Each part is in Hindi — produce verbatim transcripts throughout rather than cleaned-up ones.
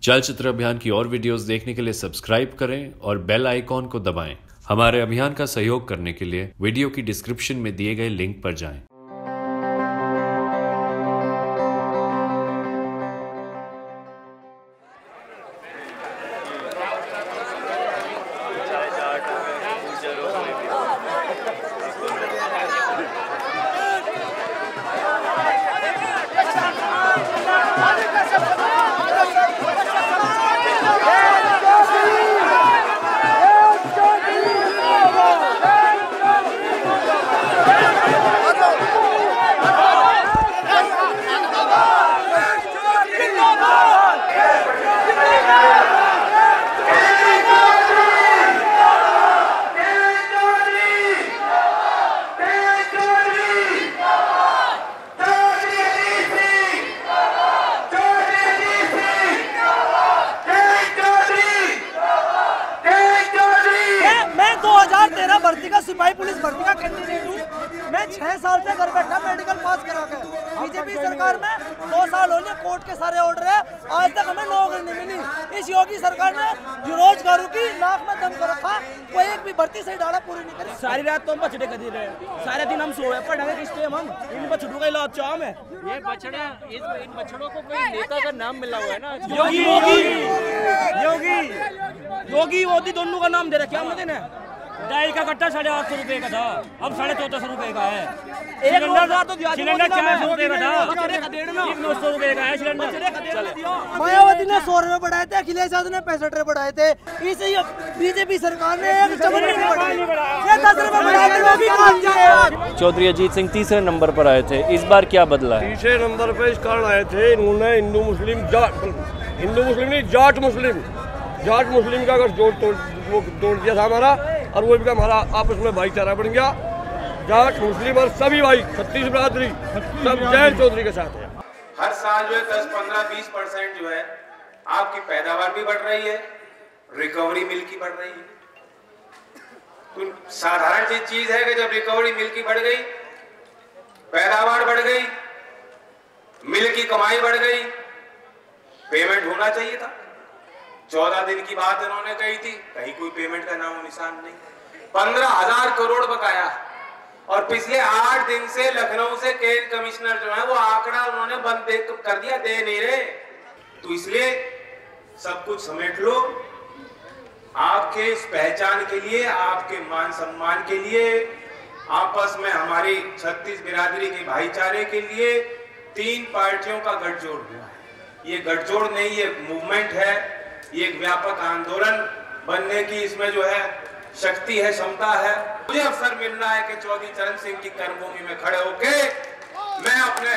चलचित्र अभियान की और वीडियोस देखने के लिए सब्सक्राइब करें और बेल आइकॉन को दबाएं। हमारे अभियान का सहयोग करने के लिए वीडियो की डिस्क्रिप्शन में दिए गए लिंक पर जाएं। भर्ती का सिपाही पुलिस भर्ती का कैंडिडेट हूँ। मैं छह साल से घर बैठा मेडिकल पास करा के। बीजेपी सरकार में दो साल हो गए, कोर्ट के सारे ऑर्डर है, आज तक हमें नौकरी नहीं मिली। इस योगी सरकार ने बेरोजगारों की नाक में दम कर रखा, कोई एक भी भर्ती सही डाला पूरी नहीं करी। सारी रात तो हम बछड़े कर रहे हैं, सारे दिन हम सोए पढ़े किस टाइम हम इन बछड़ों का इलाज चाह में। ये बछड़े इन बछड़ों को कोई नेता का नाम मिला हुआ है ना, योगी योगी योगी योगी मोदी दोनों का नाम दे रखे हमने देना। डाई का कट्टा साढ़े आठ सौ रुपए का था, अब साढ़े चौदह सौ रुपए का है। एक सिलेंडर तो सिलेंडर चार सौ रुपए का था, एक नौ सौ रुपए का है सिलेंडर। मायावती ने सौ रुपए बढ़ाए थे, अखिलेश यादव ने पैंसठ रुपए बढ़ाए थे, इसे बीजेपी सरकार ने एक चमन नहीं बढ़ाए, ये दस रुपए बढ़ाए थे, वो भी काम किया। चौधरी अजीत सिंह तीसरे नंबर पर आए थे, इस बार क्या बदला है? तीसरे नंबर पे इस कारण आए थे, इन्होंने हिंदू मुस्लिम जाट हिंदू मुस्लिम नहीं जाट मुस्लिम जाट मुस्लिम का अगर जोड़ तोड़ वो तोड़ दिया था हमारा, और वो भी हमारा आपस में भाईचारा बन गया। जाट मुस्लिम और सभी भाई छत्तीस बरादरी सब जय चौधरी के साथ है। हर साल जो है दस पंद्रह बीस परसेंट जो है आपकी पैदावार भी बढ़ रही है, रिकवरी मिल की बढ़ रही है। तो साधारण सी चीज है कि जब रिकवरी मिल की बढ़ गई, पैदावार बढ़ गई, मिल की कमाई बढ़ गई, पेमेंट होना चाहिए था। चौदह दिन की बात इन्होंने कही थी, कहीं कोई पेमेंट का नाम निशान नहीं। पंद्रह हजार करोड़ बकाया, और पिछले आठ दिन से लखनऊ से केंद्र कमिश्नर जो है वो आंकड़ा उन्होंने बंद कर दिया, दे नहीं रहे। तो इसलिए सब कुछ समेट लो, आपके इस पहचान के लिए, आपके मान सम्मान के लिए, आपस में हमारी छत्तीस बिरादरी के भाईचारे के लिए तीन पार्टियों का गठजोड़ हुआ है। ये गठजोड़ नहीं, ये मूवमेंट है, ये एक व्यापक आंदोलन बनने की इसमें जो है शक्ति है, क्षमता है। मुझे अवसर मिल रहा है कि चौधरी चरण सिंह की कर्मभूमि में खड़े होके मैं अपने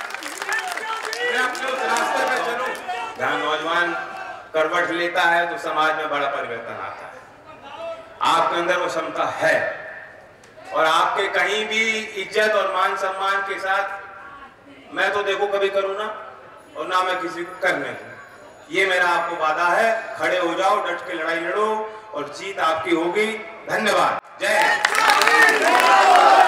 मैं अपने उस रास्ते पे चलूं जहां नौजवान करवट लेता है तो समाज में बड़ा परिवर्तन आता है। आपके अंदर वो क्षमता है, और आपके कहीं भी इज्जत और मान सम्मान के साथ मैं तो देखो कभी करूं ना, और ना मैं किसी को करने दूं। ये मेरा आपको वादा है, खड़े हो जाओ, डट के लड़ाई लड़ो और जीत आपकी होगी। धन्यवाद। जय हिंद।